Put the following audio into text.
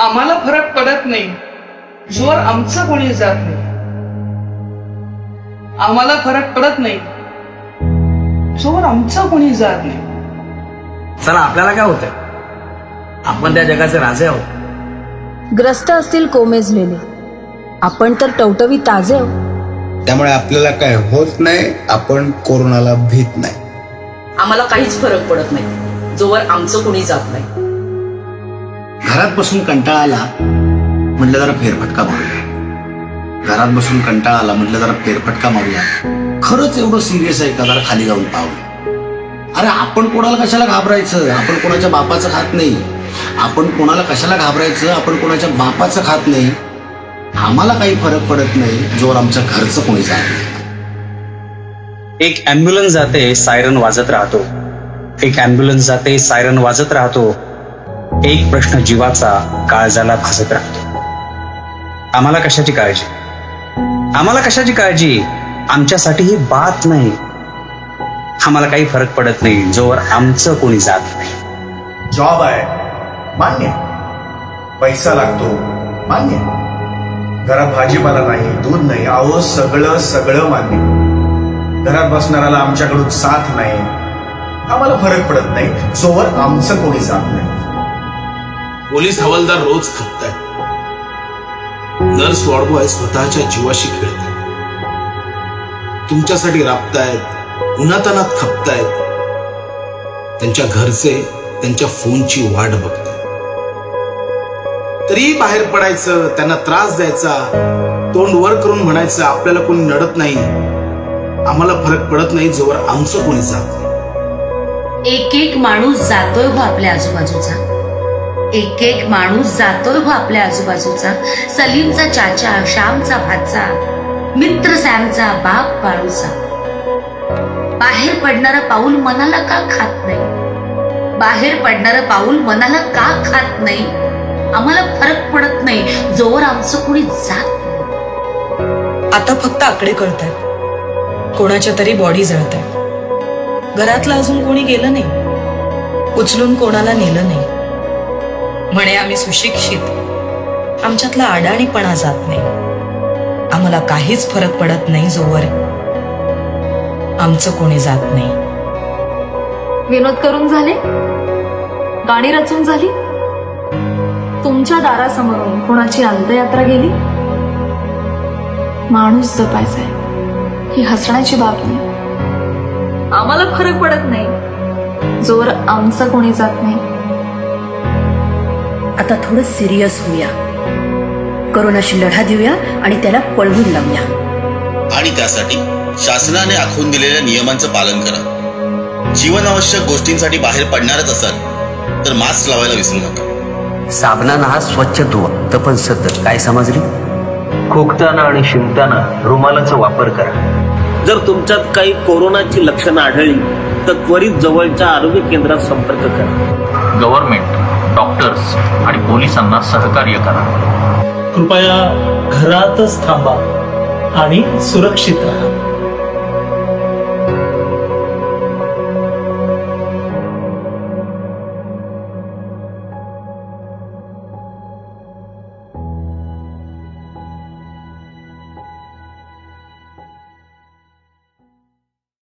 आम्हाला फरक पडत नाही जोवर आमचं कोणी जात नाही. आम्हाला फरक पडत नाही जोवर आमचं कोणी जात नाही. चला आपल्याला काय होतंय, आपण त्या जगाचे राजे आहोत. ग्रस्त असतील कोमेजलेले, आपण तर टवटवी ताजे आहोत. त्यामुळे आपल्याला काय होत नाही, आपण कोरोनाला भीत नाही. आम्हाला काहीच फरक पडत नाही जोवर आमचं कोणी जात नाही. घरात बसून कंटाळा आला म्हटलं जरा फेरफटका मारूया. घरात बसून कंटाळा आला म्हटलं जरा फेरफटका मारूया. खरंच एवढं सिरियस आहे का, जरा खाली जाऊन पाहूया. अरे आपण कोणाला कशाला घाबरायचं, आपण कोणाच्या बापाचं खात नाही. आपण कोणाला कशाला घाबरायचं, आपण कोणाच्या बापाचं खात नाही. आम्हाला काही फरक पडत नाही जोवर आमच्या घरचं कोणी जात नाही. एक ॲम्ब्युलन्स जाते, सायरन वाजत राहतो. एक ॲम्ब्युलन्स जाते, सायरन वाजत राहतो. एक प्रश्न जीवाचा काळजाला भासत राहतो. आम्हाला कशाची काळजी, आम्हाला कशाची काळजी, आमच्यासाठी ही बात नाही. आम्हाला काही फरक पडत नाही जोवर आमचं कोणी जात नाही. जॉब आहे मान्य, पैसा लागतो मान्य, घरात भाजीपाला नाही, दूध नाही, अहो सगळं सगळं मान्य. घरात बसणाऱ्याला आमच्याकडून साथ नाही. आम्हाला फरक पडत नाही जोवर आमचं कोणी जात नाही. पोलीस हवालदार रोज खपतायत, नर्स वॉर्डबॉय स्वतःच्या जीवाशी खेळतायत, तुमच्यासाठी राबतायत, उन्हातानात खपतायत. त्यांच्या घरचे त्यांच्या फोनची वाट बघतायत. तरी बाहेर पडायचं, त्यांना त्रास द्यायचा, तोंड वर करून म्हणायचं आपल्याला कोणी नडत नाही, आम्हाला फरक पडत नाही जोवर आमचं कोणी जात नाही. एक एक माणूस जातोय गो आपल्या आजूबाजूचा, एक एक माणूस जातोय गो आपल्या आजूबाजूचा. सलीमचा चाचा, श्यामचा भाचा, मित्र सॅमचा, बाप बाळूचा. बाहेर पडणारं पाऊल मनाला का खात नाही, बाहेर पडणारं पाऊल मनाला का खात नाही. आम्हाला फरक पडत नाही जोवर आमचं कोणी जात नाही. आता फक्त आकडे कळतायत, कोणाच्या तरी बॉडी जळतायत. घरातलं अजून कोणी गेलं नाही, उचलून कोणाला नेलं नाही. म्हणे आम्ही सुशिक्षित, आमच्यातला अडाणीपणा जात नाही. आम्हाला काहीच फरक पडत नाही जोवर आमचं कोणी जात नाही. विनोद करून झाले, गाणी रचून झाली, तुमच्या दारासमोरून कोणाची अंत्ययात्रा गेली. माणूस जपायचाय ही हसण्याची बाब नाही. आम्हाला फरक पडत नाही जोवर आमचं कोणी जात नाही. आता थोडं सिरियस होऊया, कोरोनाशी लढा देऊया आणि त्याला पळवून लावूया. आणि त्यासाठी शासनाने आखून दिलेल्या नियमांचं पालन करा. जीवनावश्यक गोष्टींसाठी बाहेर पडणारच असाल तर मास्क लावायला विसरू नका. साबणानं हात स्वच्छ धुवा. तर पण सध्या काय समजली, खोकताना आणि शिंकताना रुमालाचा वापर करा. जर तुमच्यात काही कोरोनाची लक्षणं आढळली तर त्वरित जवळच्या आरोग्य केंद्रात संपर्क करा. गव्हर्नमेंट, डॉक्टर्स आणि पोलिसांना सहकार्य करा. कृपया घरातच थांबा आणि सुरक्षित राहा.